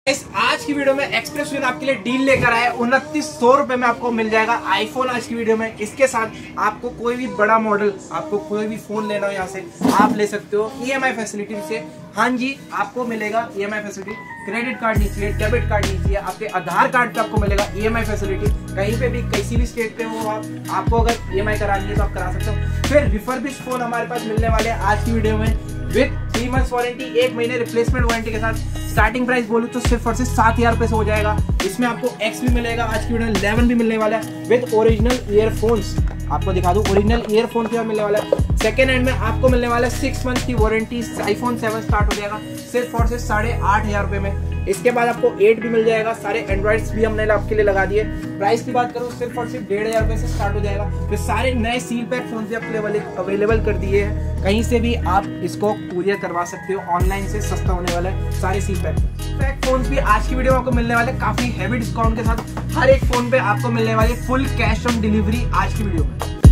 आज की वीडियो में एक्सप्रेस विन आपके लिए डील लेकर आए 2900 रुपए में आपको मिल जाएगा आईफोन आज की वीडियो में। इसके साथ आपको कोई भी बड़ा मॉडल, आपको कोई भी फोन लेना हो यहाँ से आप ले सकते हो EMI फैसिलिटी से। हाँ जी, आपको मिलेगा EMI फैसिलिटी। क्रेडिट कार्ड नहीं चाहिए, डेबिट कार्ड नहीं चाहिए, आपके आधार कार्ड पे आपको मिलेगा EMI फैसिलिटी। कहीं पे भी किसी भी स्टेट पे हो आपको अगर EMI करानी है तो आप करा सकते हो। फिर रिफर्बिश फोन हमारे पास मिलने वाले हैं आज की वीडियो में विद 3 मंथ्स वारंटी, 1 महीने रिप्लेसमेंट वारंटी के साथ। स्टार्टिंग प्राइस बोलूं तो सिर्फ और सिर्फ 7,000 रुपए से हो जाएगा। इसमें आपको X भी मिलेगा, आज की वीडियो में 11 भी मिलने वाला है विद ओरिजिनल ईयरफोन्स। आपको दिखा दूं ओरिजिनल ईयरफोन क्या मिलने वाला है। सेकेंड हैंड में आपको मिलने वाला है 6 मंथ की वारंटी। आईफोन 7 स्टार्ट हो जाएगा सिर्फ और सिर्फ 8,500 रुपए में। इसके बाद आपको 8 भी मिल जाएगा। सारे एंड्रॉइड्स भी हमने आपके लिए लगा दिए। प्राइस की बात करूं सिर्फ और सिर्फ 1,500 रुपए से स्टार्ट हो जाएगा। फिर सारे नए सील पैक फोन भी आपके अवेलेबल कर दिए हैं। कहीं से भी आप इसको कुरियर करवा सकते हो, ऑनलाइन से सस्ता होने वाला है सारे सील पैक फोन भी आज की वीडियो में आपको मिलने वाले काफी हैवी डिस्काउंट के साथ। हर एक फोन पे आपको मिलने वाली फुल कैश ऑन डिलीवरी आज की वीडियो में।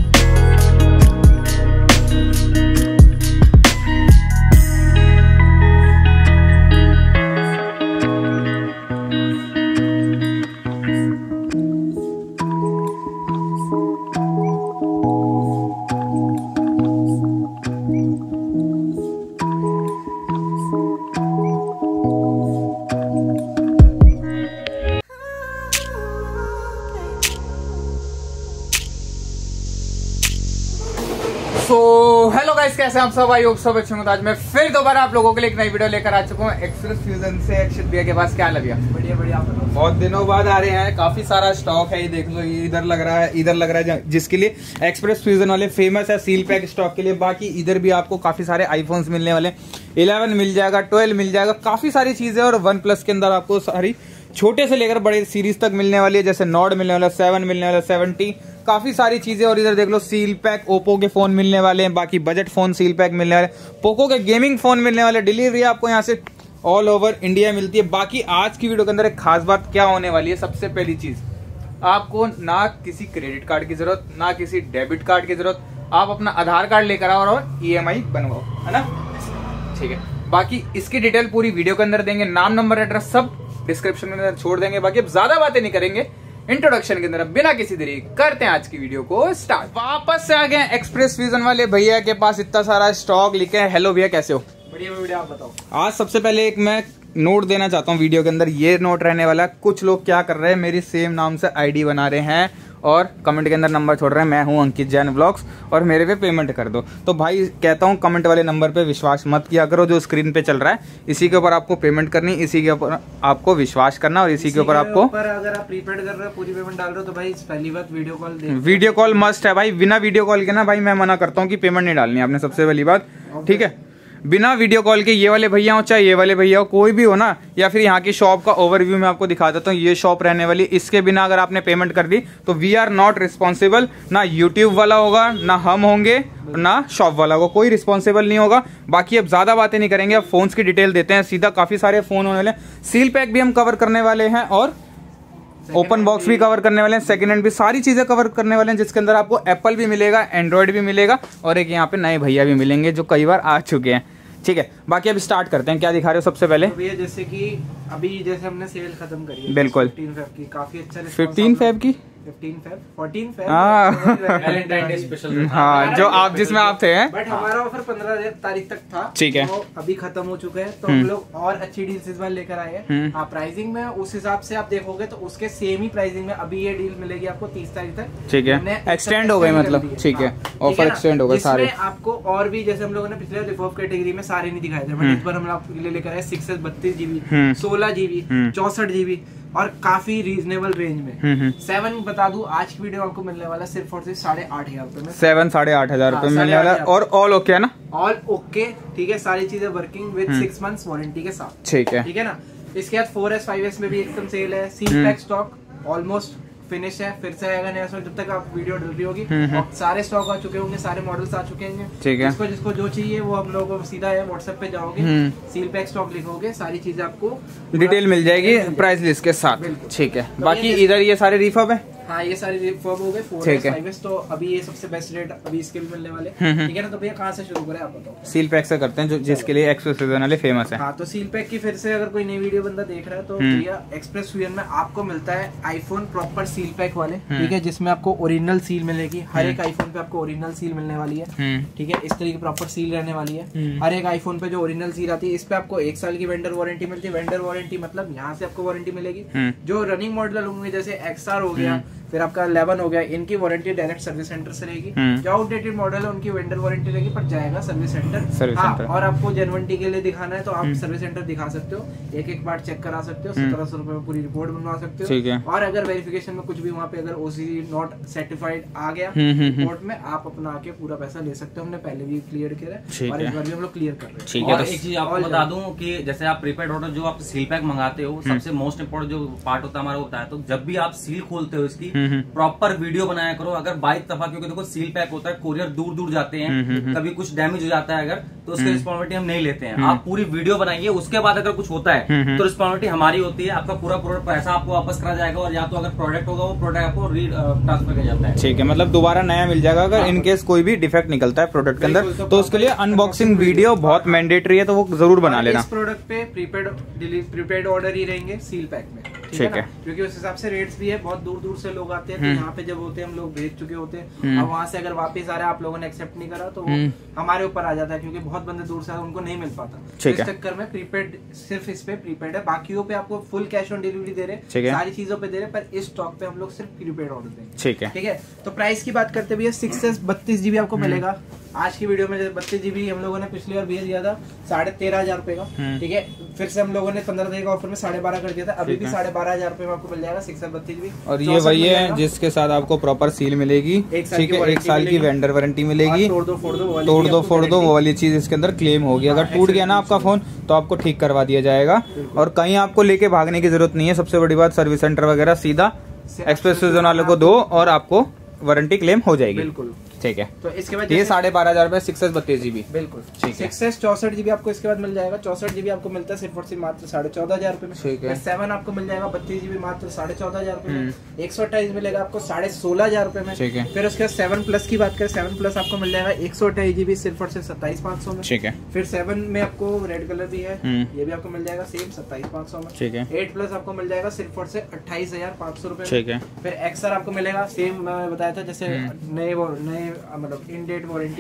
हेलो गाइस, कैसे आप सब? आई होप सब अच्छे होंगे। आज मैं फिर दोबारा आप लोगों के लिए एक नई वीडियो लेकर आ चुका हूँ एक्सप्रेस फ्यूजन से। अक्षित भैया के पास क्या लग गया? बढ़िया बढ़िया। बहुत दिनों बाद आ रहे हैं, काफी सारा स्टॉक है। ये देख लो, ये इधर लग रहा है जिसके लिए एक्सप्रेस फ्यूजन वाले फेमस है सील पैक स्टॉक के लिए। बाकी इधर भी आपको काफी सारे आईफोन्स मिलने वाले। 11 मिल जाएगा, 12 मिल जाएगा, काफी सारी चीजें। और OnePlus के अंदर आपको सारी छोटे से लेकर बड़े सीरीज तक मिलने वाली है। जैसे नॉर्ड मिलने वाला, 7 मिलने वाला, 70, काफी सारी चीजें। और इधर देख लो सील पैक ओप्पो के फोन मिलने वाले हैं। बाकी बजट फोन सील पैक मिलने वाले, पोको के गेमिंग फोन मिलने वाले। डिलीवरी आपको यहाँ से ऑल ओवर इंडिया मिलती है। बाकी आज की वीडियो के अंदर एक खास बात क्या होने वाली है, सबसे पहली चीज, आपको ना किसी क्रेडिट कार्ड की जरूरत, ना किसी डेबिट कार्ड की जरूरत। आप अपना आधार कार्ड लेकर आओ और EMI बनवाओ, है ना? ठीक है। बाकी इसकी डिटेल पूरी वीडियो के अंदर देंगे, नाम नंबर एड्रेस सब डिस्क्रिप्शन में छोड़ देंगे। बाकी अब ज्यादा बातें नहीं करेंगे, इंट्रोडक्शन की तरफ बिना किसी देरी करते हैं आज की वीडियो को स्टार्ट। वापस से आ गए एक्सप्रेस फ्यूजन वाले भैया के पास, इतना सारा स्टॉक लिखे हैं। हेलो भैया, कैसे हो? बढ़िया, आप बताओ। आज सबसे पहले एक मैं नोट देना चाहता हूँ वीडियो के अंदर। ये नोट रहने वाला है, कुछ लोग क्या कर रहे हैं, मेरी सेम नाम से ID बना रहे हैं और कमेंट के अंदर नंबर छोड़ रहे हैं, मैं हूं अंकित जैन व्लॉग्स और मेरे पे पेमेंट कर दो। तो भाई कहता हूं कमेंट वाले नंबर पे विश्वास मत किया करो, जो स्क्रीन पे चल रहा है इसी के ऊपर आपको पेमेंट करनी, इसी के ऊपर आपको विश्वास करना और इसी के ऊपर आपको अगर आप प्रीपेड कर रहे हो, पूरी पेमेंट डाल रहे हो तो भाई पहली बात वीडियो कॉल मस्ट है भाई। बिना वीडियो कॉल के ना भाई मैं मना करता हूँ कि पेमेंट नहीं डालनी आपने, सबसे पहली बात। ठीक है, बिना वीडियो कॉल के ये वाले भैया हो चाहे ये वाले भैया हो, कोई भी हो ना, या फिर यहाँ की शॉप का ओवरव्यू मैं आपको दिखा देता हूँ। ये शॉप रहने वाली, इसके बिना अगर आपने पेमेंट कर दी तो वी आर नॉट रिस्पॉन्सिबल। ना यूट्यूब वाला होगा, ना हम होंगे, ना शॉप वाला होगा, कोई रिस्पॉन्सिबल नहीं होगा। बाकी अब ज्यादा बातें नहीं करेंगे, अब फोन्स की डिटेल देते हैं सीधा। काफी सारे फोन होने वाले, सील पैक भी हम कवर करने वाले हैं और ओपन बॉक्स भी कवर करने वाले हैं, सेकंड हैंड भी, सारी चीजें कवर करने वाले हैं, जिसके अंदर आपको एप्पल भी मिलेगा, एंड्रॉइड भी मिलेगा और एक यहाँ पे नए भैया भी मिलेंगे जो कई बार आ चुके हैं। ठीक है, बाकी अभी स्टार्ट करते हैं। क्या दिखा रहे हो सबसे पहले? तो भैया जैसे कि अभी जैसे हमने सेल खत्म करी है, बिल्कुल 15 फेब की, काफी अच्छा 15 फेब की, 14 फेब स्पेशल। हाँ, जो आप जिसमें आप थे हैं, बट हमारा ऑफर 15 तारीख तक था। ठीक है, तो अभी खत्म हो चुका है, तो हम लोग और अच्छी डील्स इस बार लेकर आए हैं। हाँ, प्राइसिंग में उस हिसाब से आप देखोगे तो उसके सेम ही प्राइसिंग में अभी ये डील मिलेगी आपको 30 तारीख तक। ठीक है, एक्सटेंड हो गई मतलब। ठीक है, ऑफर एक्सटेंड हो गए सारे। आपको और भी जैसे हम लोगों ने पिछले रिफर्ब कैटेगरी में सारे नहीं दिखाए थे, बट इस बार हम आपके लिए लेकर आए 6 32 GB, 16 GB, 64 GB और काफी रीजनेबल रेंज में। 7 बता दूं, आज की वीडियो आपको मिलने वाला सिर्फ और सिर्फ 8,500 रुपए में। 7,500 रुपए मिलने वाला और ऑल ओके है ना? ऑल ओके, ठीक है, सारी चीजें वर्किंग विद 6 मंथ्स वारंटी के साथ। ठीक है, ठीक है ना? इसके बाद 4S 5S में भी एकदम सेल है। Seal pack stock almost finish है, फिर से आएगा नया स्टॉक जब तक आप वीडियो डल रही होगी। और सारे स्टॉक आ चुके होंगे, सारे मॉडल्स आ चुके होंगे। ठीक है, जिसको जो चाहिए वो हम लोग सीधा है व्हाट्सएप पे जाओगे, सील पैक स्टॉक लिखोगे, सारी चीजें आपको डिटेल मिल जाएगी प्राइस लिस्ट के साथ। ठीक है, बाकी इधर ये सारे रिफर्ब है। हाँ ये सारी रिफर्ब हो गए 4S 5S, तो अभी ये सबसे बेस्ट रेट अभी इसके भी मिलने वाले, ठीक है ना। तो भैया कहाँ से शुरू करें आप बताओ? सील पैक से करते हैं जो जिसके लिए एक्सप्रेस फ्यूजन वाले फेमस है। हाँ तो सील पैक की फिर से अगर कोई नई वीडियो बंदा देख रहा है तो भैया एक्सप्रेस फ्यूजन में आपको मिलता है आईफोन प्रॉपर सील पैक वाले, ठीक है, जिसमें आपको ओरिजिनल सील मिलेगी। हर एक आईफोन पे आपको ओरिजिनल सील मिलने वाली है, ठीक है, इस तरीके प्रॉपर सील रहने वाली है। हर एक आईफोन पे जो ओरिजिनल सील आती है, इस पे आपको 1 साल की वेंडर वारंटी मिलती है। वेंडर वारंटी मतलब यहाँ से आपको वारंटी मिलेगी। जो रनिंग मॉडल होंगे जैसे XR हो गया, फिर आपका 11 हो गया, इनकी वारंटी डायरेक्ट सर्विस सेंटर से रहेगी। जो आउटडेटेड मॉडल है उनकी वेंडर वारंटी रहेगी, पर जाएगा सर्विस सेंटर। हाँ, और आपको जेन्युइनिटी के लिए दिखाना है तो आप सर्विस सेंटर दिखा सकते हो, एक बार चेक करा सकते हो, 1700 रुपए में पूरी रिपोर्ट बनवा सकते हो। और अगर वेरिफिकेशन में कुछ भी वहाँ पे अगर OCD नॉट सर्टिफाइड आ गया रिपोर्ट में, आप अपना आके पूरा पैसा ले सकते हो। हमने पहले भी क्लियर किया है और इस बार भी हम लोग क्लियर कर रहे हैं। और एक चीज आपको बता दूं कि जैसे आप प्रीपेड ऑर्डर जो आप सील पैक मंगाते हो, सबसे मोस्ट इम्पोर्टेंट जो पार्ट होता है हमारा होता है, तो जब भी आप सील खोलते हो इसकी प्रॉपर वीडियो बनाया करो। अगर बाइक दफा, क्योंकि देखो सील पैक होता है, कोरियर दूर दूर जाते हैं, कभी कुछ डैमेज हो जाता है अगर, तो उसकी रिस्पॉन्सिबिलिटी हम नहीं लेते हैं। आप पूरी वीडियो बनाइए, उसके बाद अगर कुछ होता है तो रिस्पॉन्सिबिलिटी हमारी होती है। आपका पूरा पैसा आपको वापस करा जाएगा, और या तो अगर प्रोडक्ट होगा वो प्रोडक्ट आपको ट्रांसफर किया जाता है, ठीक है, मतलब दोबारा नया मिल जाएगा अगर इनकेस कोई भी डिफेक्ट निकलता है प्रोडक्ट के अंदर। तो उसके लिए अनबॉक्सिंग वीडियो बहुत मैंडेटरी है, तो वो जरूर बना लेना। इस प्रोडक्ट पे प्रीपेड ऑर्डर ही रहेंगे सील पैक में, ठीक है, क्योंकि उस हिसाब से रेट्स भी है। बहुत दूर दूर से लोग आते हैं, तो यहाँ पे जब होते हैं हम लोग भेज चुके होते हैं, अब वहाँ से अगर वापस आ रहे हैं, आप लोगों ने एक्सेप्ट नहीं करा तो हमारे ऊपर आ जाता है, क्योंकि बहुत बंदे दूर से उनको नहीं मिल पाता। इस चक्कर में प्रीपेड सिर्फ इस पे प्रीपेड है, बाकियों पे आपको फुल कैश ऑन डिलीवरी दे रहे, सारी चीजों पे दे रहे, पर इस स्टॉक पे हम लोग सिर्फ प्रीपेड ऑर्डर देंगे, ठीक है। तो प्राइस की बात करते भैया 6S 32 GB आपको मिलेगा। आज की वीडियो में 32 GB हम लोगों ने पिछली बार भेज दिया था 13,500 रुपए का, ठीक है। फिर से हम लोगों ने 15 दिन का ऑफर में 12,500 कर दिया था, अभी भी 12,500 रुपए में आपको मिल जाएगा 6S 32 GB। और ये वही है जिसके साथ आपको प्रॉपर सील मिलेगी, ठीक है, 1 साल की वेंडर वारंटी मिलेगी। तोड़ दो फोड़ दो वो वाली चीज इसके अंदर क्लेम होगी। अगर टूट गया ना आपका फोन तो आपको ठीक करवा दिया जाएगा, और कहीं आपको लेके भागने की जरूरत नहीं है। सबसे बड़ी बात, सर्विस सेंटर वगैरह सीधा एक्सप्रेस फ्यूजन वाले को दो और आपको वारंटी क्लेम हो जाएगी, बिल्कुल, ठीक है। तो इसके बाद ये 12,500 रुपए 6S 32 GB, बिल्कुल, 6S 64 GB आपको इसके बाद मिल जाएगा। 64 GB आपको मिलता है सिर्फ और सिर्फ मात्र 14,500 रुपए में, ठीक है। 7 आपको मिल जाएगा 32 GB मात्र 14,500 रुपए में। 128 मिलेगा आपको 16,500 रुपए में, ठीक है। फिर उसके बाद 7 प्लस की बात करें, 7 प्लस आपको मिल जाएगा 128 GB सिर्फ और सिर्फ 27,500 में, ठीक है। फिर 7 में आपको रेड कलर भी है, ये भी आपको मिल जाएगा सेम 27,500 में, ठीक है। 8 प्लस आपको मिल जाएगा सिर्फ और सिर्फ 28,500 रुपए, ठीक है। फिर XR आपको मिलेगा सेम, मैं बताया था जैसे नए मतलब इन डेट वारंटी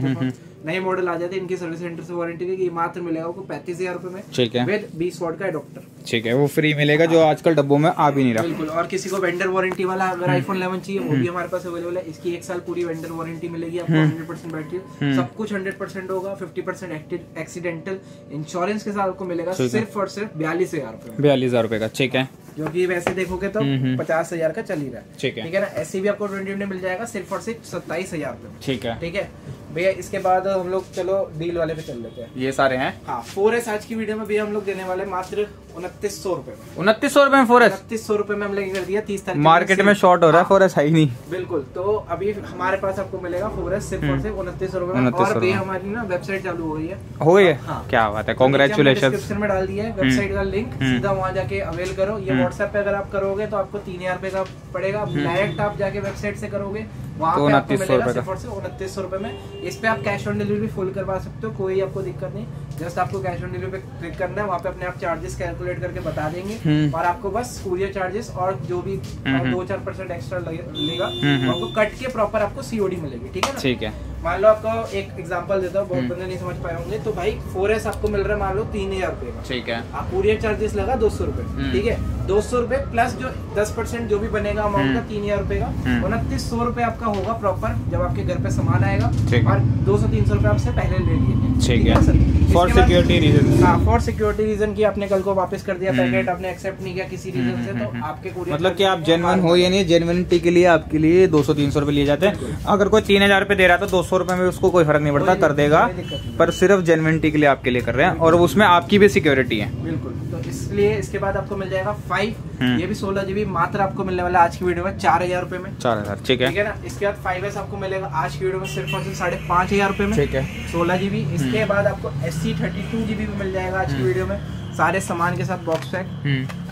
नए मॉडल आ जाते हैं, इनकी सर्विस सेंटर से वारंटी देगी, मात्र मिलेगा आपको 35,000 रुपए में, ठीक है, विद 20 वॉट का एडॉप्टर, ठीक है, वो फ्री मिलेगा, जो आजकल डब्बों में आ भी नहीं रहा, बिल्कुल। और किसी को वेंडर वारंटी वाला अगर iPhone 11 चाहिए, वो भी हमारे पास अवेलेबल है। इसकी 1 साल पूरी वेंडर वारंटी मिलेगी आपको, 100% बैटरी, सब कुछ 100% होगा। 50% एक्सीडेंटल इंश्योरेंस के साथ आपको मिलेगा सिर्फ और सिर्फ 42,000 रुपए का, ठीक है, जो कि वैसे देखोगे तो 50,000 का चल ही रहा है, ठीक है ना। ऐसे भी आपको 20 में मिल जाएगा सिर्फ और सिर्फ 27,000 रुपए, ठीक है, ठीक है भैया। इसके बाद हम लोग चलो डील वाले पे चल लेते हैं, ये सारे हैं। हाँ, 4S आज की वीडियो में भैया हम लोग देने वाले मात्र 2900 रुपए में, 2900 रुपए में 4S, 2900 रुपए में हम लेके कर दिया। 30 तारीख मार्केट में शॉर्ट हो रहा है 4S है ही नहीं, बिल्कुल। तो अभी हमारे पास आपको मिलेगा 4S सिर्फ और सिर्फ 2900 रुपए में। और भैया हमारी ना वेबसाइट चालू हो गई है, हो गई है, क्या बात है, कांग्रेचुलेशन। डिस्क्रिप्शन में डाल दिया है वेबसाइट का लिंक, सीधा वहाँ जाके अवेल करो। ये व्हाट्सएप पे अगर आप करोगे तो आपको 3,000 रुपए का पड़ेगा। डायरेक्ट आप जाके वेबसाइट से करोगे वहाँ पे आपको मिलेगा सिर्फ और सिर्फ 2900 रुपए में। इस पे आप कैश ऑन डिलीवरी फुल करवा सकते हो, कोई आपको दिक्कत नहीं। जस्ट आपको कैश ऑन डिलीवरी पे क्लिक करना है, वहाँ पे अपने आप चार्जेस कैलकुलेट करके बता देंगे, और आपको बस कुरियर चार्जेस और जो भी 2-4% एक्स्ट्रा लगेगा आपको कट के प्रॉपर आपको COD मिलेगी, ठीक है ना, ठीक है। मान लो आपको एक एग्जांपल देता हूँ, बहुत बंदे नहीं समझ पाए होंगे, तो भाई 4S आपको मिल रहा है मान लो 3,000 रुपए का, ठीक है। आप कुरियर चार्जेस लगा 200 रुपए, ठीक है, 200 रुपए प्लस जो 10% जो भी बनेगा अमाउंट का 3,000 रुपए का, 2900 रुपए आपका होगा प्रॉपर जब आपके घर पे सामान आएगा, और 200-300 रुपए आपसे पहले ले लिए, ठीक है सर, फॉर सिक्योरिटी रीजन। हाँ, फॉर सिक्योरिटी रीजन की आपने कल को वापस कर दिया पैकेट, आपने एक्सेप्ट नहीं किया किसी रीजन से, तो आपके कुरियर मतलब कि आप जेन्युइन हो या नहीं, जेन्युइनिटी के लिए आपके लिए 200-300 रुपए लिए जाते हैं। अगर कोई 3,000 रुपए दे रहा है तो 200 रुपए में उसको कोई फर्क नहीं पड़ता, कर देगा, पर सिर्फ जेन्युइनिटी के लिए आपके लिए कर रहे हैं, और उसमें आपकी भी सिक्योरिटी है, बिल्कुल। तो इसलिए इसके बाद आपको मिल जाएगा 5, ये भी 16 GB मात्र आपको मिलने वाला आज की वीडियो में 4,000 रुपए में, 4,000, ठीक है ना। इसके बाद 5S आपको मिलेगा आज की वीडियो में सिर्फ और सिर्फ 5,500 रुपए में, ठीक है, 16 GB। इसके बाद आपको SC 32 GB भी मिल जाएगा आज की वीडियो में, सारे सामान के साथ बॉक्स पैक।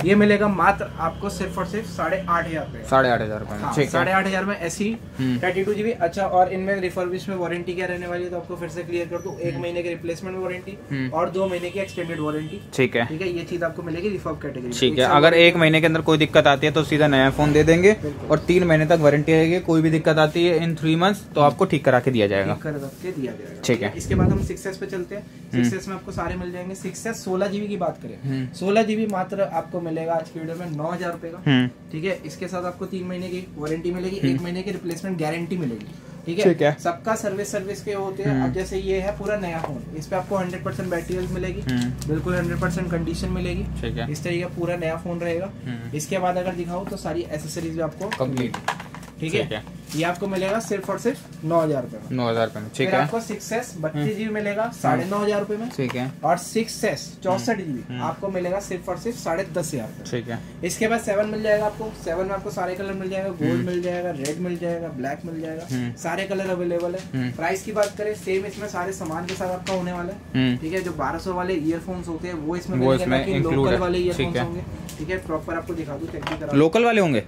ये मिलेगा मात्र आपको सिर्फ और सिर्फ 8,500 रुपए। 8,500 रुपए में, ठीक है। 8,500 में ऐसी 32 GB। अच्छा, और इनमें रिफर्बिश में वारंटी क्या रहने वाली है तो आपको फिर से क्लियर कर दूं, 1 महीने की रिप्लेसमेंट वारंटी और 2 महीने की एक्सटेंडेड वारंटी, ठीक है। ठीक है, ये चीज आपको मिलेगी रिफर्ब कैटेगरी, ठीक है। अगर 1 महीने के अंदर कोई दिक्कत आती है तो सीधा नया फोन दे देंगे और 3 महीने तक वारंटी रहेगी। कोई भी दिक्कत आती है इन 3 मंथ्स तो आपको ठीक करा के दिया जाएगा, ठीक है। इसके बाद हम 6S पे चलते हैं। 6S में आपको सारे मिल जाएंगे। 6S 16 GB की बात करें, 16 GB मात्र आपको मिलेगा आज की वीडियो में 9,000 रुपए का, ठीक है। इसके साथ आपको 3 महीने की वारंटी मिलेगी, 1 महीने की रिप्लेसमेंट गारंटी मिलेगी, ठीक है। सबका सर्विस के होते हैं। अब जैसे ये है पूरा नया फोन, इस पे आपको 100% बैटरी हेल्थ मिलेगी, बिल्कुल 100% कंडीशन मिलेगी, ठीक है। इस तरीके पूरा नया फोन रहेगा। इसके बाद अगर दिखाऊं तो सारी एसेसरीज भी आपको कंप्लीट, ठीक है। ये आपको मिलेगा सिर्फ और सिर्फ 9,000 रुपए में, 9,000 रुपए में, ठीक है। आपको 6S 32 GB मिलेगा 9,500 रुपए में, ठीक है। और 6S 64 GB आपको मिलेगा सिर्फ और सिर्फ 10,500 रुपए, ठीक है। इसके बाद 7 मिल जाएगा आपको। 7 में आपको सारे कलर मिल जाएगा, गोल्ड मिल जाएगा, रेड मिल जाएगा, ब्लैक मिल जाएगा, सारे कलर अवेलेबल है। प्राइस की बात करें सेम, इसमें सारे सामान के साथ आपका होने वाला है, ठीक है। जो 1200 वाले ईयरफोन्स होते हैं वो इसमें लोकल वाले ईयरफोन्स होंगे, ठीक है। प्रॉपर आपको दिखा दूं, चेक भी करा। लोकल वाले होंगे?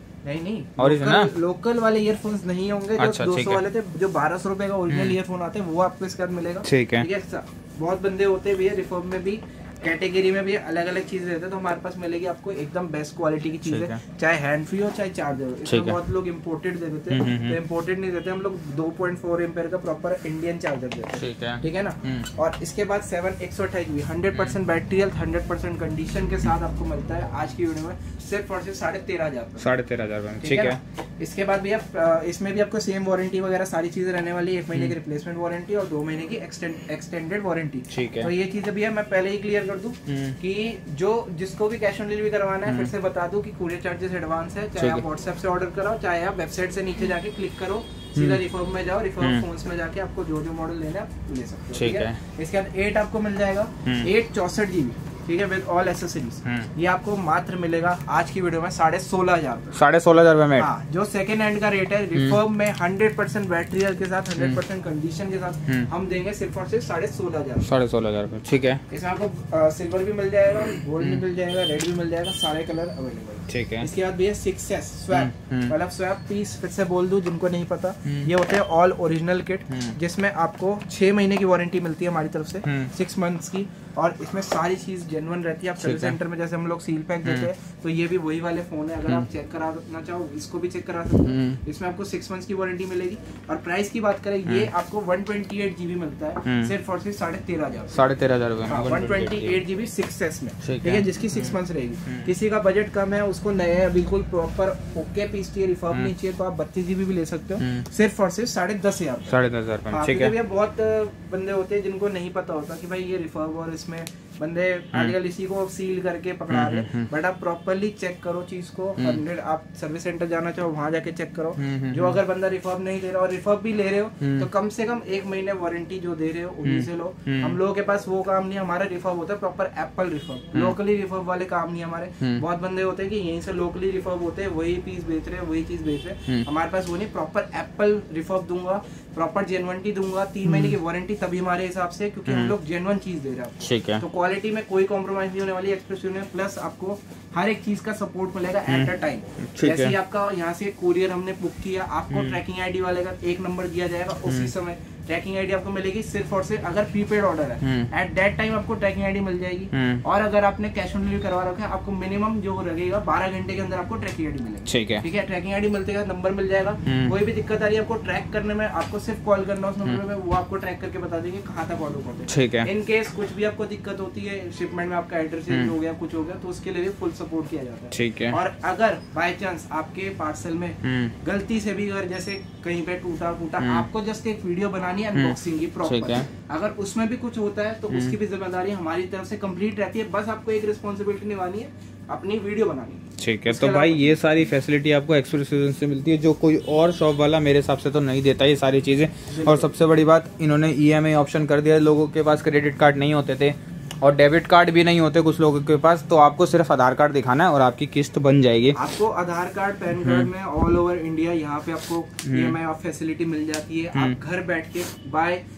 नहीं, लोकल वाले ईयरफोन्स नहीं होंगे। जो 200 वाले थे, जो 1200 रुपए का ओरिजिनल ईयरफोन आते हैं वो आपको इसके साथ मिलेगा, ठीक है। बहुत बंदे होते हैं भैया रिफर्ब में भी, कैटेगरी में भी अलग अलग चीजें देते हैं, तो हमारे पास मिलेगी आपको एकदम बेस्ट क्वालिटी की चीजें, चाहे हैंड फ्री हो चाहे चार्जर हो। इसमें बहुत लोग इम्पोर्टेड दे देते हैं, तो इम्पोर्टेड नहीं देते, हम लोग 2.4 एम्पेयर का प्रॉपर इंडियन चार्जर देते हैं, ठीक है ना। और इसके बाद 7 128 GB 100% बैटरी हेल्थ 100% कंडीशन के साथ आपको मिलता है आज की वीडियो में सिर्फ और सिर्फ 13,500, 13,500, ठीक है। इसके बाद भैया इसमें भी आपको सेम वारंटी वगैरह सारी चीजें रहने वाली है। 1 महीने की रिप्लेसमेंट वारंटी और 2 महीने की एक्सटेंडेड वारंटी, ठीक है। तो ये चीजें भैया मैं पहले ही क्लियर कर दूं कि जिसको भी कैश ऑन डिलीवरी करवाना है, फिर से बता दूं कि कुरियर चार्जेस एडवांस है। चाहे आप व्हाट्सएप से ऑर्डर कराओ, चाहे आप वेबसाइट से नीचे जाके क्लिक करो, सीधा रिफर्ब में जाओ, रिफर्ब फोन्स में जाके आपको जो मॉडल लेना है आप ले सकते हो, ठीक है। इसके बाद 8 आपको मिल जाएगा, 8 64 GB, ठीक है, विद ऑल एसेसरीज। ये आपको मात्र मिलेगा आज की वीडियो में 16,500 रुपए, 16,500 रुपए में। हाँ, जो सेकंड हैंड का रेट है रिफर्ब में 100% बैटरी हेल्थ के साथ 100% कंडीशन के साथ हम देंगे सिर्फ और सिर्फ 16,500, 16,500 रुपए, ठीक है। इसमें आपको सिल्वर भी मिल जाएगा, गोल्ड भी मिल जाएगा, रेड भी मिल जाएगा, सारे कलर अवेलेबल, ठीक है। इसके बाद भैया 6S स्वैप, मतलब स्वैप पीस फिर से बोल दूं जिनको नहीं पता, ये होते हैं ऑल ओरिजिनल किट, जिसमें आपको 6 महीने की वारंटी मिलती है हमारी तरफ से, 6 मंथ्स की, और इसमें सारी चीज जेन्युइन रहती है। आप सर्विस सेंटर में जैसे हम लोग सील पैक देते हैं, तो ये भी वही वाले फोन है। अगर आप चेक कराना चाहो इसको भी चेक करा सकते हो। इसमें आपको 6 मंथ्स की वारंटी मिलेगी। और प्राइस की बात करें, ये आपको 128 GB मिलता है सिर्फ और सिर्फ 13,500, 13,500 रुपए में 128 GB 6S में, ठीक है, जिसकी 6 मंथ्स रहेगी। किसी का बजट कम है, उसको नए बिल्कुल प्रॉपर ओके पीस चाहिए, रिफर्ब नहीं चाहिए, तो आप 32 GB भी ले सकते हो सिर्फ और सिर्फ 10,500, 10,500, ठीक है। बहुत बंदे होते हैं जिनको नहीं पता होता कि भाई ये रिफर्ब, और इसमें बंदे आजकल इसी को सील करके पकड़ा रहे, बट आप प्रॉपरली चेक करो चीज को। 100 आप सर्विस सेंटर जाना चाहो वहां जाके चेक करो। जो अगर बंदा रिफर्ब नहीं ले रहा और रिफर्ब भी ले रहे हो, तो कम से कम 1 महीने वारंटी जो दे रहे हो उन्हीं से लो। हम लोगों के पास वो काम नहीं, हमारा रिफर्ब होता है proper Apple refurb, locally refurb वाले काम नहीं हमारे। बहुत बंदे होते हैं कि यहीं से लोकली रिफर्ब होते हैं, वही पीस बेच रहे हैं, वही चीज बेच रहे हैं। हमारे पास वो नहीं, प्रॉपर एप्पल रिफर्ब दूंगा, प्रॉपर जेन्युइनिटी दूंगा, 3 महीने की वारंटी तभी हमारे हिसाब से, क्योंकि हम लोग जेन्युइन चीज दे रहे हैं, ठीक है। तो क्वालिटी में कोई कॉम्प्रोमाइज नहीं होने वाली एक्सप्रेस में, प्लस आपको हर एक चीज का सपोर्ट मिलेगा एट अ टाइम। जैसे ही आपका यहाँ से कुरियर हमने बुक किया, आपको ट्रैकिंग आईडी वाले का 1 नंबर दिया जाएगा, उसी समय ट्रैकिंग आईडी आपको मिलेगी सिर्फ और सिर्फ अगर प्रीपेड ऑर्डर है, एट दैट टाइम आपको ट्रैकिंग आईडी मिल जाएगी। और अगर आपने कैश ऑन डिलीवरी करवा रखा है, आपको मिनिमम जो लगेगा 12 घंटे के अंदर आपको ट्रैकिंग आईडी मिलेगी, ठीक है, ठीक है। ट्रैकिंग आईडी मिलते है, नंबर मिल जाएगा। कोई भी दिक्कत आ रही है आपको ट्रैक करने में, आपको सिर्फ कॉल करना उस नंबर में, वो आपको ट्रैक करके बता देंगे कहाँ तक ऑर्डर करते हैं, ठीक है। इन केस कुछ भी आपको दिक्कत होती है, शिपमेंट में आपका एड्रेस चेंज हो गया, कुछ हो गया, तो उसके लिए भी फुल सपोर्ट किया जाता है, ठीक है। और अगर बाय चांस आपके पार्सल में गलती से भी अगर जैसे कहीं पे टूटा फूटा, आपको जस्ट एक वीडियो बनानी है अनबॉक्सिंग की प्रॉपर, अगर उसमें भी कुछ होता है तो उसकी भी जिम्मेदारी हमारी तरफ से कंप्लीट रहती है। बस आपको एक रिस्पॉन्सिबिलिटी निभानी है, अपनी वीडियो बनानी है, ठीक है। तो भाई ये सारी फैसिलिटी आपको एक्सप्रेस सीजन से मिलती है, जो कोई और शॉप वाला मेरे हिसाब से तो नहीं देता ये सारी चीजें। और सबसे बड़ी बात, इन्होंने EMI ऑप्शन कर दिया। लोगों के पास क्रेडिट कार्ड नहीं होते थे और डेबिट कार्ड भी नहीं होते कुछ लोगों के पास, तो आपको सिर्फ आधार कार्ड दिखाना है और आपकी किस्त बन जाएगी। आपको आधार कार्ड, पैन कार्ड में ऑल ओवर इंडिया यहाँ पे आपको EMI फैसिलिटी मिल जाती है। आप घर बैठ के बाय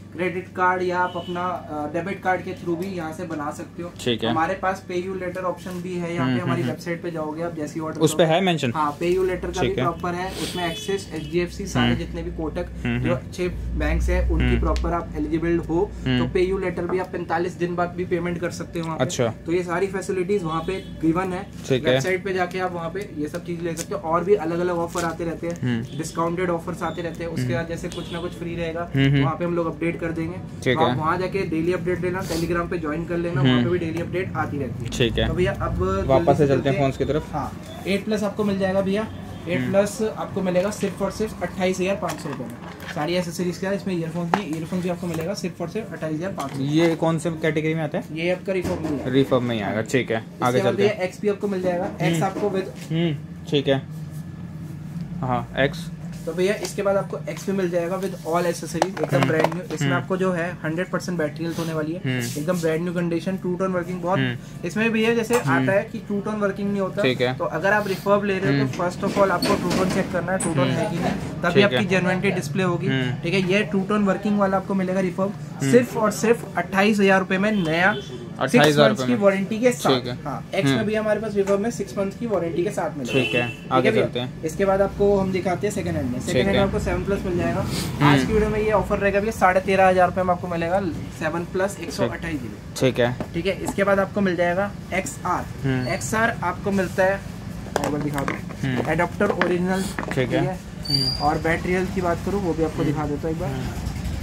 क्रेडिट कार्ड या आप अपना डेबिट कार्ड के थ्रू भी यहाँ से बना सकते हो। ठीक है। हमारे पास पे यू लेटर ऑप्शन भी है यहाँ पे, हमारी वेबसाइट पे जाओगे आप जैसी ऑर्डर उस पे है मेंशन। हाँ, पे यू लेटर का भी प्रॉपर है, उसमें एक्सिस, HDFC सारे जितने भी कोटक जो अच्छे बैंक है उनकी प्रॉपर आप एलिजिबल हो तो पे यू लेटर भी आप 45 दिन बाद भी पेमेंट कर सकते हो वहाँ पे। अच्छा। तो ये सारी फैसिलिटीज वहाँ पे गिवन है। वेबसाइट पे जाके आप वहाँ पे ये सब चीज ले सकते हो। और भी अलग अलग ऑफर आते रहते हैं, डिस्काउंटेड ऑफर्स आते रहते हैं। उसके बाद जैसे कुछ ना कुछ फ्री रहेगा वहाँ पे हम लोग अपडेट कर देंगे। तो आप वहाँ जाके डेली अपडेट लेना, टेलीग्राम पे ज्वाइन कर लेना, वहाँ पे भी डेली अपडेट आती रहती है। ठीक है। तो भैया अब वापस से चलते हैं फोन की तरफ। हाँ, 8+ आपको मिल जाएगा भैया। 8+ आपको मिलेगा सिर्फ और सिर्फ 28,500 रुपए में। सारी एक्सेसरीज के साथ इसमें ईयरफोन भी आपको मिलेगा सिर्फ और सिर्फ 28,500। ये कौन से कैटेगरी में आता है? ये आपका रिफॉर्म में है। रिफॉर्म में ही आएगा। ठीक है, आगे चलते हैं। XP आपको मिल जाएगा, X आपको विद ठीक है। हाँ, X। तो भैया इसके बाद आपको XP मिल जाएगा विद ऑल एक्सेसरीज, एकदम ब्रांड न्यू। इसमें आपको जो है 100% बैटरी हेल्थ होने वाली है, एकदम brand new condition, true tone working. बहुत इसमें भैया जैसे आता है कि टू टोन वर्किंग नहीं होता, तो अगर आप रिफर्ब ले रहे हो तो फर्स्ट ऑफ ऑल आपको टू टोन चेक करना है, टू टोन है कि नहीं, तभी आपकी जेन्युइनिटी डिस्प्ले होगी। ठीक है, ये टू टोन वर्किंग वाला आपको मिलेगा रिफर्ब सिर्फ और सिर्फ 28,000 रुपए में, नया 6 मंथ्स की वारंटी के साथ। हाँ, X में भी हमारे पास रिफर्ब में 6 मंथ्स की वारंटी के साथ मिलेगा। ठीक है, आगे चलते हैं। इसके बाद आपको हम दिखाते हैं सेकंड हैंड में। सेकंड हैंड में आपको 7+ मिल जाएगा। आज की वीडियो में ये ऑफर रहेगा भैया 13,500 रुपए में आपको मिलेगा 7+ 128 GB। ठीक है। ठीक है, इसके बाद आपको मिल जाएगा XR आपको मिलता है, दिखा दो, एडाप्टर ओरिजिनल। ठीक है, और बैटरी हेल्थ की बात करूँ वो भी आपको दिखा देता हूँ एक बार।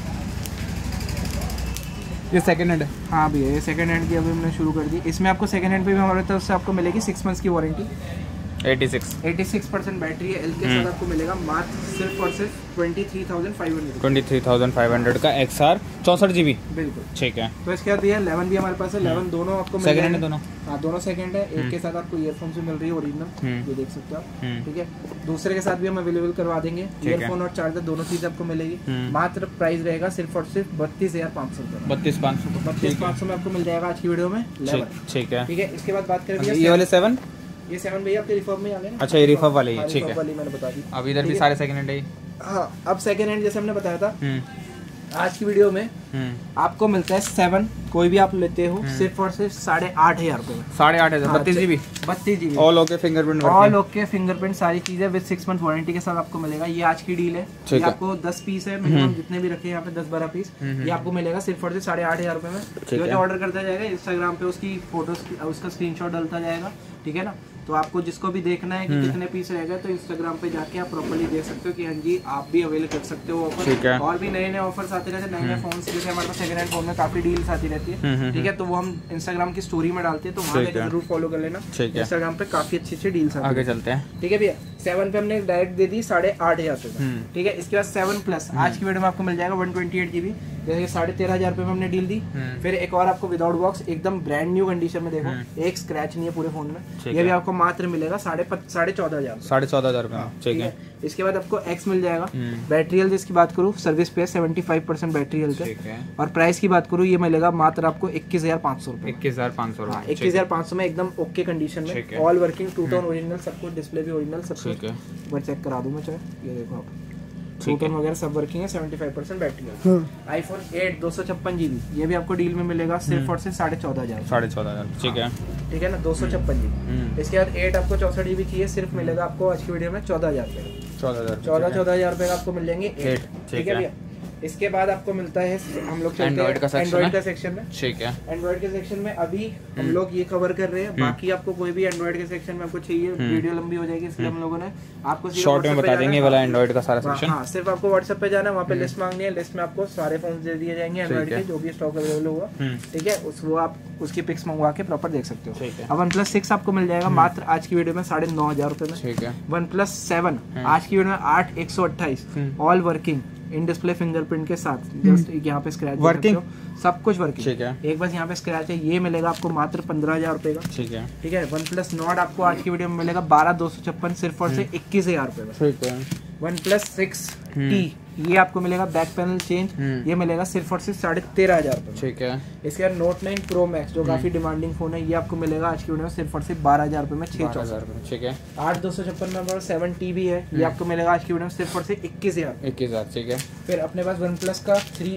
ये सेकंड हैंड है। हाँ भैया, ये सेकंड हैंड की अभी हमने शुरू कर दी। इसमें आपको सेकंड हैंड पे भी हमारे तरफ से आपको मिलेगी 6 मंथ्स की वारंटी। 86% बैटरी है, एल के साथ आपको मिलेगा मात्र सिर्फ और सिर्फ 23,500 का XR 64 GB। बिल्कुल। ठीक है। तो इसके बाद भैया 11 भी हमारे पास है। 11 दोनों आपको मिल सेकंड है, दोनों। हाँ, दोनों सेकंड है। एक के साथ आपको ईयरफोन भी मिल रही है ओरिजिनल, ये देख सकते हो आप। ठीक है, दूसरे के साथ भी हम अवेलेबल करवा देंगे। ईयरफोन और चार्जर दोनों चीज आपको मिलेगी। मात्र प्राइस रहेगा सिर्फ और सिर्फ 32,500 रुपए। 32,500 में आपको मिल जाएगा आज की वीडियो में। ठीक है। ठीक है, इसके बाद बात करें ये वाले 7, ये 7 भैया आपके रिफर्ब में आ गए ना। अच्छा, ये रिफर्ब वाले ही। ठीक है, वाली मैंने बता दी। अब इधर भी सारे सेकंड हैंड है। हाँ, अब सेकंड हैंड जैसे हमने बताया था आज की वीडियो में आपको मिलता है 7, कोई भी आप लेते हो सिर्फ और सिर्फ 8,500 रुपए में। 8,500, 32 GB। 32 GB all okay fingerprint, all okay fingerprint, सारी चीजें विद 6 मंथ वारंटी के साथ आपको मिलेगा। ये आज की डील है। ये आपको 10 पीस है मिनिमम, जितने भी रखे हैं यहाँ पे 10-12 पीस, ये आपको मिलेगा सिर्फ और सिर्फ 8,500 रुपए में। जो ऑर्डर करता जाएगा इंस्टाग्राम पे उसकी फोटोज, उसका स्क्रीनशॉट डलता जाएगा। ठीक है ना, तो आपको जिसको भी देखना है कि कितने पीस रहेगा तो इंस्टाग्राम पे जाके आप प्रॉपर्ली देख सकते हो कि हाँ जी आप भी अवेल कर सकते हो ऑफर। और भी नए नए ऑफर्स आते रहते हैं, नए नए फोन, जैसे हमारे पास सेकंड हैंड फोन में काफी डील्स आती रहती है। ठीक है, तो वो हम इंस्टाग्राम की स्टोरी में डालते हैं, तो वहाँ पे जरूर फॉलो कर लेना। इंस्टाग्राम पे काफी अच्छी डील्स आती है। आगे चलते हैं। ठीक है भैया, 7 पे हमने डायरेक्ट दे दी 8,500 रुपए। ठीक है, इसके बाद 7+ आज की वीडियो में आपको मिल जाएगा 128 GB, जैसे 13,500 रुपए में हमने डील दी। फिर एक और आपको विदाउट बॉक्स एकदम ब्रांड न्यू कंडीशन में, देखो एक स्क्रैच नहीं है पूरे फोन में। ये भी आपको मात्र मिलेगा 14,500 रुपए। ठीक है, इसके बाद आपको X मिल जाएगा। बैटरी हेल्थ इसकी बात करूँ, सर्विस पे 75% बैटरी हेल्थ है। और प्राइस की बात करूँ, ये मिलेगा मात्र आपको 21,500 रुपए। 21,500। 21,500 में एकदम ओके कंडीशन में, all working, true tone original, सब कुछ, डिस्प्ले भी ओरिजिनल, सब कुछ। मैं चेक करा दूं मैं, चाहे ये देखो आप, टू टोन वगैरह सब वर्किंग है। 75% बैटरी है। iPhone 8 256 GB, ये भी आपको डील में मिलेगा सिर्फ और सिर्फ 14,500। 14,500। ठीक है, ठीक है ना, 256 GB। इसके बाद 8 आपको 64 GB चाहिए, सिर्फ मिलेगा आपको आज की वीडियो में 14,000 रुपए। 14,000 रुपए का आपको मिल जाएंगे 8। ठीक है भैया, इसके बाद आपको मिलता है, हम लोग एंड्रॉइड का सेक्शन में। ठीक है, एंड्रॉइड के सेक्शन में अभी हम लोग ये कवर कर रहे हैं। बाकी आपको कोई भी एंड्रॉइड के सेक्शन में आपको चाहिए, वीडियो लंबी हो जाएगी, इसलिए हम लोगों ने आपको शॉर्ट में बता देंगे वाला एंड्रॉइड का सारा सेक्शन। हाँ, सिर्फ आपको व्हाट्सएप पे जाना है, वहाँ पे लिस्ट मांगनी है, लिस्ट में आपको सारे फोन दे दिए जाएंगे एंड्रॉइड के, जो भी स्टॉक अवेलेबल होगा। ठीक है, वो आप उसकी पिक्स मंगवा के प्रॉपर देख सकते हो। अब OnePlus 6 आपको मिल जाएगा मात्र आज की वीडियो में 9,500 रुपए में। ठीक है, OnePlus 7 आज की वीडियो में 8,128, all working, in display fingerprint के साथ। जस्ट यहाँ पे स्क्रैच वर्किंग, सब कुछ वर्किंग। ठीक है, एक बस यहाँ पे स्क्रैच है, ये मिलेगा आपको मात्र 15,000 रुपए का। ठीक है, ठीक है। OnePlus Nord आपको आज की वीडियो में मिलेगा 12,256, सिर्फ और सिर्फ 21,000 रुपए में। ठीक है। OnePlus 6T ये आपको मिलेगा बैक पैनल चेंज, ये मिलेगा सिर्फ और सिर्फ 13,500 रुपए। ठीक है। इसके बाद Note 9 Pro Max जो काफी डिमांडिंग फोन है, ये आपको मिलेगा आज की वीडियो में सिर्फ और सिर्फ 12,000 रुपए में 6,400। ठीक है। 8/256 में 7 TB है, ये आपको मिलेगा आज की वीडियो में सिर्फ और सिर्फ 21,000। ठीक है। फिर अपने पास OnePlus का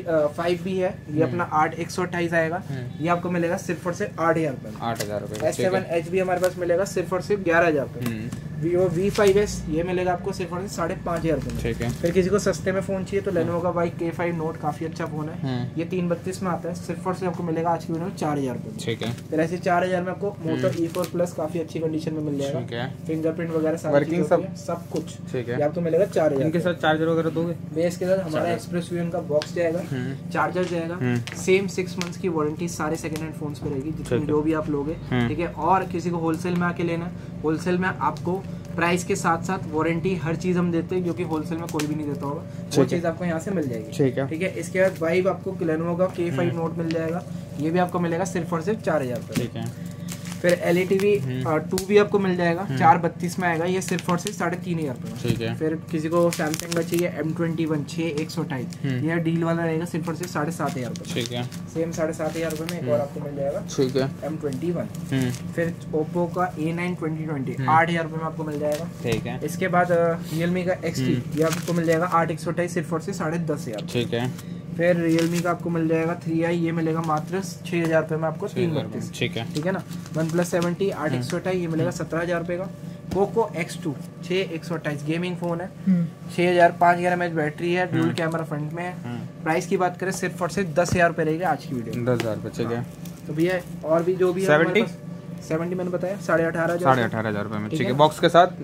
5 भी है, ये अपना 8/128 आएगा, ये आपको मिलेगा सिर्फ और सिर्फ 8,000 रुपए। 8,000 रुपए। S7Edge भी हमारे पास मिलेगा सिर्फ और सिर्फ 11,000 रुपए। Vivo V5s ये मिलेगा आपको सिर्फ और सिर्फ 5,500 रुपए में। ठीक है। फिर किसी को सस्ते में फोन चाहिए तो Lenovo का Y K5 Note काफी अच्छा फोन है, ये 332 में आता है, सिर्फ और सिर्फ आपको मिलेगा आज की वीडियो में 4,000 रुपए। ठीक है। फिर ऐसे 4,000 में आपको Moto E4 Plus काफी अच्छी कंडीशन में मिल जाएगा। ठीक है। फिंगरप्रिंट वगैरह सारी वर्किंग सब कुछ। ठीक है। ये आपको मिलेगा 4,000। इनके साथ चार्जर वगैरह दोगे? बेस के साथ हमारा एक्सप्रेस वीएन का बॉक्स जाएगा, चार्जर जाएगा, सेम 6 मंथ्स की वारंटी सारे सेकंड हैंड फोन्स पे रहेगी, जितनी जो भी आप लोगे। ठीक है। और किसी को होलसेल में आके लेना, होलसेल में आपको प्राइस के साथ साथ वारंटी हर चीज हम देते हैं, जो कि होलसेल में कोई भी नहीं देता होगा, वो चीज आपको यहाँ से मिल जाएगी। ठीक है। ठीक है। इसके बाद वाइव आपको Lenovo का K5 Note मिल जाएगा, ये भी आपको मिलेगा सिर्फ और सिर्फ 4,000 रुपए। ठीक है। फिर LETV 2 भी आपको मिल जाएगा, 4/32 में आएगा, ये सिर्फ और सिर्फ 3,500 रुपए। ठीक है। फिर किसी को सैमसंग का चाहिए M21 6/128, ये डील वाला रहेगा सिर्फ और सिर्फ 7,500 रुपए। ठीक है। सेम 7,500 रुपए में एक और आपको मिल जाएगा। ठीक है। M21। फिर Oppo का A9 2020 8,000 रुपए में आपको मिल जाएगा। ठीक है। इसके बाद Realme का XT ये आपको मिल जाएगा 8/128 सिर्फ और सिर्फ 10,500। ठीक है। फिर Realme का आपको मिल जाएगा 3i, ये मिलेगा मात्र 6,000 रुपए में आपको 332। ठीक है। ठीक है ना। OnePlus 7T 8/128 ये मिलेगा 17,000 रुपए का। Poco X2 6/128 गेमिंग फोन है, 6,000 5,000 mAh बैटरी है, डुअल कैमरा फ्रंट में है। प्राइस की बात करें सिर्फ और सिर्फ 10,000 रुपए रहेगा आज की वीडियो में। 10,000 रुपए। ठीक है। तो भैया और भी जो भी है 70 मैंने बताया 18,500 रुपए में। ठीक है। बॉक्स के साथ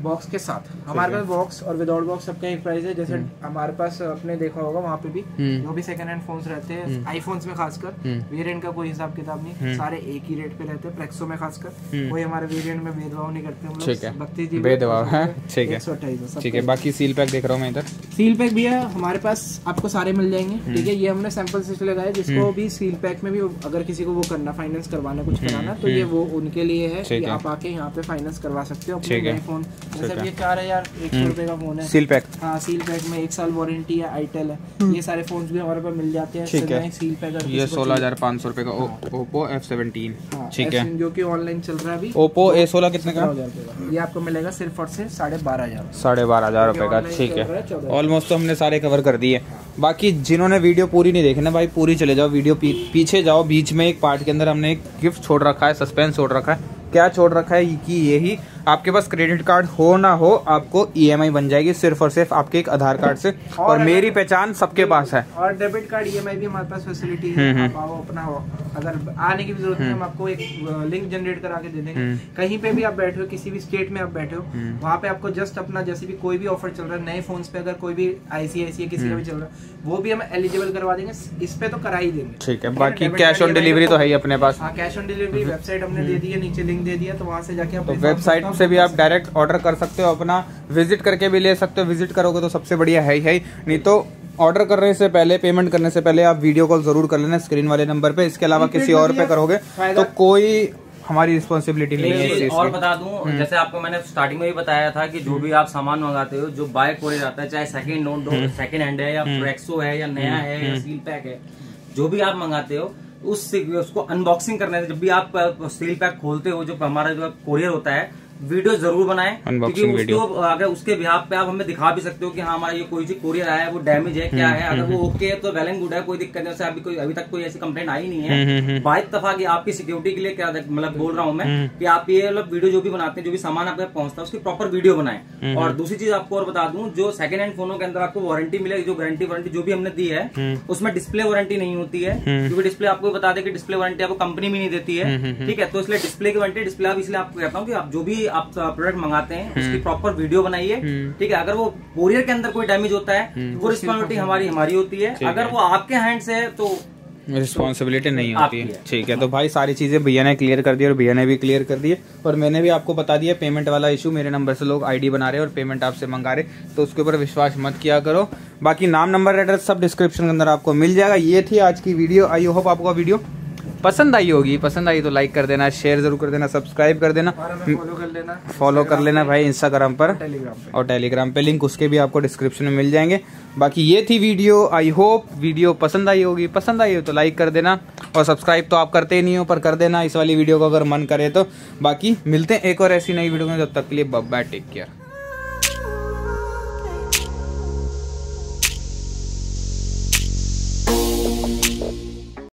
हमारे पास बॉक्स और विदाउट बॉक्स सबका एक प्राइस है। जैसे हमारे पास आपने देखा होगा वहाँ पे भी जो भी सेकंड हैंड फोन्स रहते हैं, आईफोन्स में खासकर वेरिएंट का कोई हिसाब किताब नहीं, सारे एक ही रेट पे रहते हैं। प्रेक्सो में खासकर कोई हमारे वेरिएंट में भेदभाव नहीं करते हम लोग। 32 GB भेदभाव है। ठीक है। 128। ठीक है। बाकी सील पैक देख रहा हूँ मैं इधर। सील पैक भी है हमारे पास, आपको सारे मिल जाएंगे। ठीक है। ये हमने सैंपल से लगाया, जिसको भी सील पैक में भी अगर किसी को वो करना, फाइनेंस करवाना, कुछ कराना, तो ये वो उनके लिए है कि आप आके यहाँ पे फाइनेंस करवा सकते हो अपने नए फोन। जैसे ये 4,100 रुपए का फोन है, सील पैक। हाँ, सील पैक में 1 साल वारंटी है, आईटेल है, ये सारे फोन्स भी हमारे पास मिल जाते हैं। ठीक है। सील पैक ये 16,500 रुपए का Oppo F17। ठीक है। जो कि ऑनलाइन चल रहा है अभी। Oppo A16 कितने का? ये आपको मिलेगा सिर्फ और सिर्फ 12,500। 12,500 रुपए का। ठीक है। ऑलमोस्ट तो हमने सारे कवर कर दिए। बाकी जिन्होंने वीडियो पूरी नहीं देखी ना भाई, पूरी चले जाओ, वीडियो पीछे जाओ। बीच में एक पार्ट के अंदर हमने एक गिफ्ट छोड़ रखा है, सस्पेंस छोड़ रखा है। क्या छोड़ रखा है कि यही आपके पास क्रेडिट कार्ड हो ना हो, आपको EMI बन जाएगी सिर्फ और सिर्फ आपके एक आधार कार्ड से, और मेरी पहचान सबके पास है। और डेबिट कार्ड EMI भी हमारे पास फैसिलिटी है। आप आओ अपना, अगर आने की भी जरूरत है हम आपको एक लिंक जनरेट करा के दे देंगे। कहीं पे भी आप बैठे हो, किसी भी स्टेट में आप बैठे हो, वहाँ पे आपको जस्ट अपना जैसे भी कोई भी ऑफर चल रहा है नए फोन्स पे, अगर कोई भी ICICI किसी का भी चल रहा है, वो भी हम एलिजिबल करवा देंगे। इस पे तो करा ही देंगे। ठीक है। बाकी कैश ऑन डिलीवरी तो है ही अपने पास। हाँ, कैश ऑन डिलीवरी वेबसाइट हमने दे दी है, नीचे लिंक दे दिया, तो वहाँ से जाके आप वेबसाइट से भी आप डायरेक्ट ऑर्डर कर सकते हो, अपना विजिट करके भी ले सकते हो। विजिट करोगे तो सबसे बढ़िया है ही, नहीं तो ऑर्डर करने से पहले, पेमेंट करने से पहले आप वीडियो कॉल जरूर कर लेना स्क्रीन वाले नंबर पे। इसके अलावा किसी और पे करोगे तो कोई हमारी रिस्पॉन्सिबिलिटी नहीं है इस चीज की। और बता दूं, जैसे आपको मैंने स्टार्टिंग में भी बताया था कि जो भी आप सामान मंगाते हो, जो बाय कोरियर आता है, चाहे सेकंड हैंड है या प्रेक्सो है या नया है या सील पैक है, जो भी आप मंगाते हो उसको अनबॉक्सिंग करने से, जब भी आप सील पैक खोलते हो, जो हमारा जो कोरियर होता है, वीडियो जरूर बनाएं, क्योंकि उसको अगर उसके बिहाफ पे आप हमें दिखा भी सकते हो कि हाँ हमारा ये कोई चीज कोरियर आया है, वो डैमेज है क्या है। अगर वो ओके है तो वेल एंड गुड है, कोई दिक्कत नहीं। अभी तक कोई ऐसी कंप्लेंट आई नहीं है। बाइक दफा की आपकी सिक्योरिटी के लिए क्या मतलब बोल रहा हूँ मैं कि आप ये मतलब वीडियो जो भी बनाते हैं, जो भी सामान आपके पहुंचता है, उसकी प्रॉपर वीडियो बनाएं। और दूसरी चीज आपको और बता दूं, जो सेकंड हैंड फोनों के अंदर आपको वारंटी मिलेगी, जो गारंटी जो भी हमने दी है, उसमें डिस्प्ले वारंटी नहीं होती है, क्योंकि डिस्प्ले आपको बता दें कि डिस्प्ले वारंटी आपको कंपनी भी नहीं देती है। ठीक है। तो इसलिए डिस्प्ले की वारंटी, डिस्प्ले आप इसलिए आपको कहता हूँ कि आप जो भी आप प्रोडक्ट मंगाते हैं उसकी प्रॉपर वीडियो बनाइए। ठीक है। अगर वो कोरियर के अंदर कोई डैमेज होता है, वो रिस्पॉन्सिबिलिटी हमारी होती है। अगर वो आपके हैंड से है तो रिस्पॉन्सिबिलिटी नहीं होती है। ठीक है। तो भाई सारी चीजें भैया ने क्लियर कर दी और भैया ने भी क्लियर कर दी, और मैंने भी आपको बता दिया पेमेंट वाला इशू। मेरे नंबर से लोग ID बना रहे हैं और पेमेंट आपसे मंगा रहे, तो उसके ऊपर विश्वास मत किया करो। बाकी नाम, नंबर, एड्रेस सब डिस्क्रिप्शन के अंदर आपको मिल जाएगा। ये थी आज की वीडियो। आई होप आपको वीडियो पसंद आई होगी, पसंद आई तो लाइक कर देना, शेयर जरूर कर देना, सब्सक्राइब कर देना, फॉलो कर लेना भाई इंस्टाग्राम पर और टेलीग्राम पे, लिंक उसके भी आपको डिस्क्रिप्शन में मिल जाएंगे। बाकी ये थी वीडियो, आई होप वीडियो पसंद आई होगी, पसंद आई हो तो लाइक कर देना और सब्सक्राइब तो आप करते ही नहीं हो पर कर देना इस वाली वीडियो को अगर मन करे तो। बाकी मिलते हैं एक और ऐसी नई वीडियो में, तब तक के लिए बाय बाय, टेक केयर।